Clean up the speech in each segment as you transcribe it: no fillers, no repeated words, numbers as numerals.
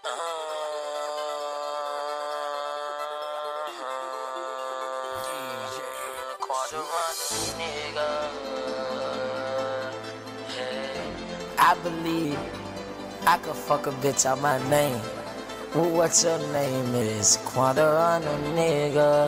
Quando Rondo, nigga. Hey. I believe I could fuck a bitch out my name. Well, what your name is? Quando Rondo, nigga.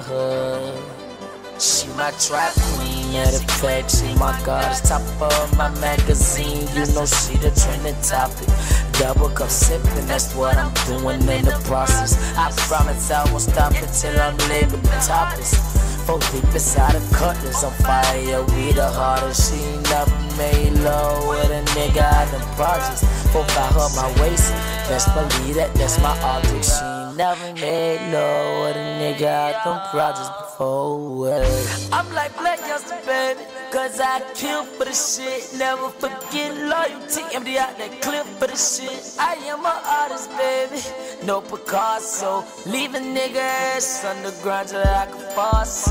She my trap queen, yeah, the fact she my goddess, top of my magazine. You know she the trending topic. Double cup sipping, that's what I'm doing in the process. I promise I won't stop until I'm labeled the topless. 4 deep inside the cutlass, on fire, we the hardest. She never made love with a nigga out the projects. 4 by her my waist, best believe that, that's my object. She never made love with a nigga out the projects before. I'm like black youngster, baby, cause I kill for the shit. Never forget loyalty, empty out that clip for the shit. I am an artist, baby, no Picasso. Leave a nigga ass underground till I can fall.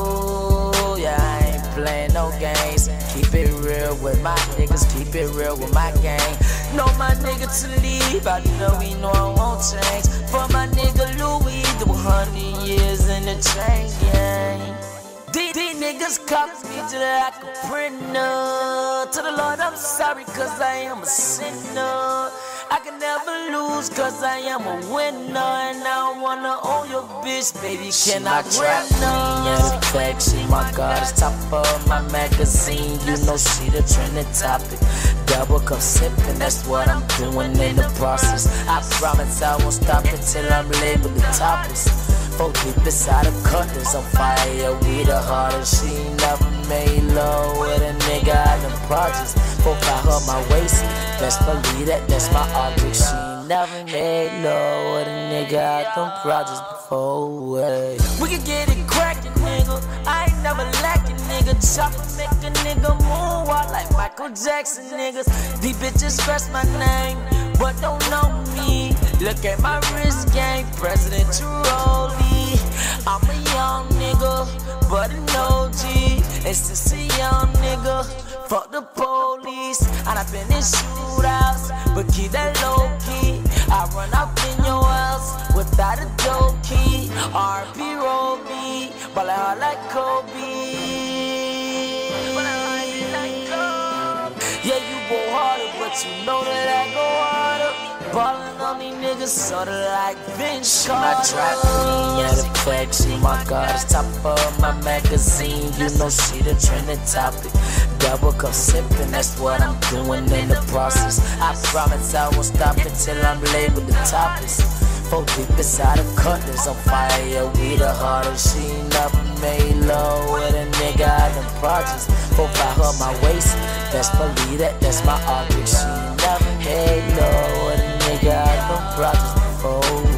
Yeah, I ain't playing no games. Keep it real with my niggas, keep it real with my gang. Know my nigga to leave, I know he know I won't change. For my nigga Louis, the 100 years in the chain gang. These niggas copy me just like a printer. To the Lord I'm sorry cause I am a sinner. I can never lose cause I am a winner. And I don't wanna own your bitch, baby, can I trap me? Yeah, the fact she my goddess, top of my magazine. You know she the trending topic. Double cup sipping, that's what I'm doing in the process. I promise I won't stop until I'm labeled the topless. 4 deep inside the cutlass, on fire, we the hardest. She never made love with a nigga out the projects. 4 by her my waist, best believe that, that's my object. She never made love with a nigga out the projects before. We can get it crackin', nigga, I ain't never lacking, nigga. Chopper make a nigga moonwalk like Michael Jackson, niggas. These bitches scratch my name, but don't know me. Look at my wrist game, President Trolley. I'm a young nigga, but an OG. And since a young nigga, fuck the police. And I've been in shootouts, but keep that low key. I run up in your house without a dope key. R.P. roll me, but I like Kobe. Yeah, you go harder, but you know that I go harder. Ballin' on these niggas sorta like bench. She my trap queen, yeah, the fact she my goddess, top of my magazine. You know she the trending topic. Double cup sipping, that's what I'm doing in the process. I promise I won't stop until I'm labeled the topless. 4 deep inside the cutlass, on fire, we the hardest. She never made love with a nigga out the projects. 4 by her my waist, best believe that, that's my object. She never made love with a nigga out the projects before.